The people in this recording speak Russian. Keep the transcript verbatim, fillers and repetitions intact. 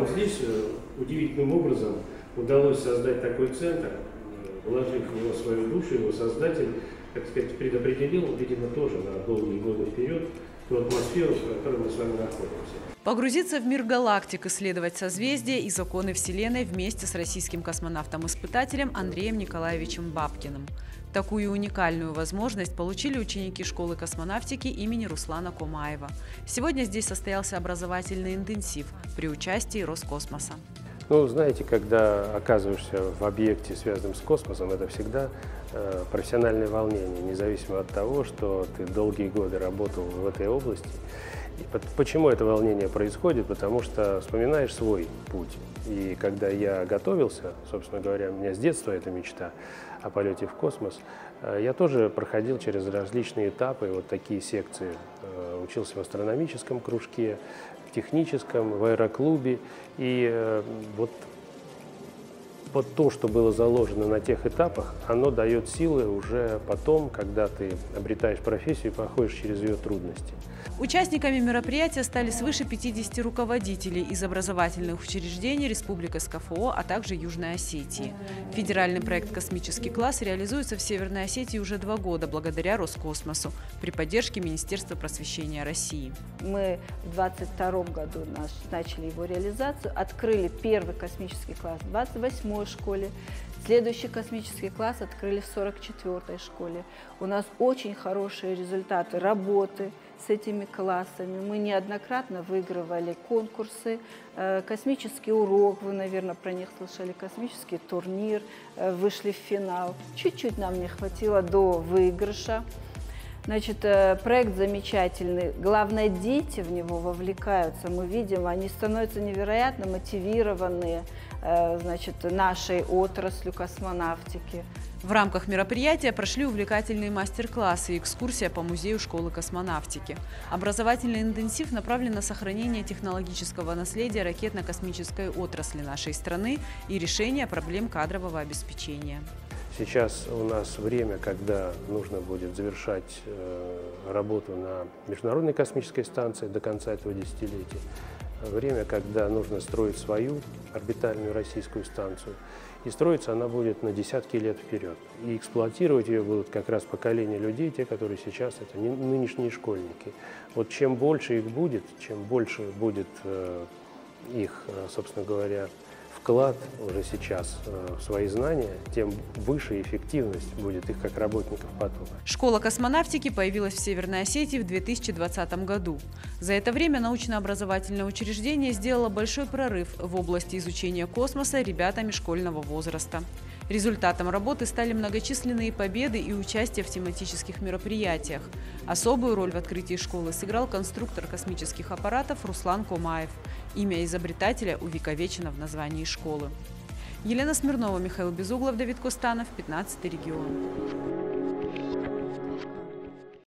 вот здесь удивительным образом удалось создать такой центр, вложив в него свою душу, его создатель, как сказать, предопределил, видимо, тоже на долгие годы вперед ту атмосферу, в которой мы с вами находимся. Погрузиться в мир галактик, исследовать созвездия и законы Вселенной вместе с российским космонавтом-испытателем Андреем Николаевичем Бабкиным. Такую уникальную возможность получили ученики школы космонавтики имени Руслана Комаева. Сегодня здесь состоялся образовательный интенсив при участии Роскосмоса. Ну, знаете, когда оказываешься в объекте, связанном с космосом, это всегда э, профессиональное волнение, независимо от того, что ты долгие годы работал в этой области. И почему это волнение происходит? Потому что вспоминаешь свой путь. И когда я готовился, собственно говоря, у меня с детства эта мечта о полете в космос, э, я тоже проходил через различные этапы, вот такие секции. Э, учился в астрономическом кружке, техническом, в аэроклубе. И э, вот, вот то, что было заложено на тех этапах, оно дает силы уже потом, когда ты обретаешь профессию и проходишь через ее трудности. Участниками мероприятия стали свыше пятидесяти руководителей из образовательных учреждений Республики СКФО, а также Южной Осетии. Федеральный проект «Космический класс» реализуется в Северной Осетии уже два года благодаря Роскосмосу при поддержке Министерства просвещения России. Мы в двадцать втором году начали его реализацию, открыли первый космический класс в двадцать восьмой школе. Следующий космический класс открыли в сорок четвёртой школе. У нас очень хорошие результаты работы с этими классами. Мы неоднократно выигрывали конкурсы. Космический урок, вы, наверное, про них слышали, космический турнир, вышли в финал. Чуть-чуть нам не хватило до выигрыша. Значит, проект замечательный. Главное, дети в него вовлекаются. Мы видим, они становятся невероятно мотивированные, значит, нашей отраслью космонавтики. В рамках мероприятия прошли увлекательные мастер-классы и экскурсия по музею школы космонавтики. Образовательный интенсив направлен на сохранение технологического наследия ракетно-космической отрасли нашей страны и решение проблем кадрового обеспечения. Сейчас у нас время, когда нужно будет завершать э, работу на Международной космической станции до конца этого десятилетия. Время, когда нужно строить свою орбитальную российскую станцию. И строиться она будет на десятки лет вперед. И эксплуатировать ее будут как раз поколения людей, те, которые сейчас это нынешние школьники. Вот чем больше их будет, чем больше будет э, их, собственно говоря, вклад уже сейчас в свои знания, тем выше эффективность будет их как работников потом. Школа космонавтики появилась в Северной Осетии в две тысячи двадцатом году. За это время научно-образовательное учреждение сделало большой прорыв в области изучения космоса ребятами школьного возраста. Результатом работы стали многочисленные победы и участие в тематических мероприятиях. Особую роль в открытии школы сыграл конструктор космических аппаратов Руслан Комаев. Имя изобретателя увековечено в названии школы. Елена Смирнова, Михаил Безуглов, Давид Костанов, пятнадцатый регион.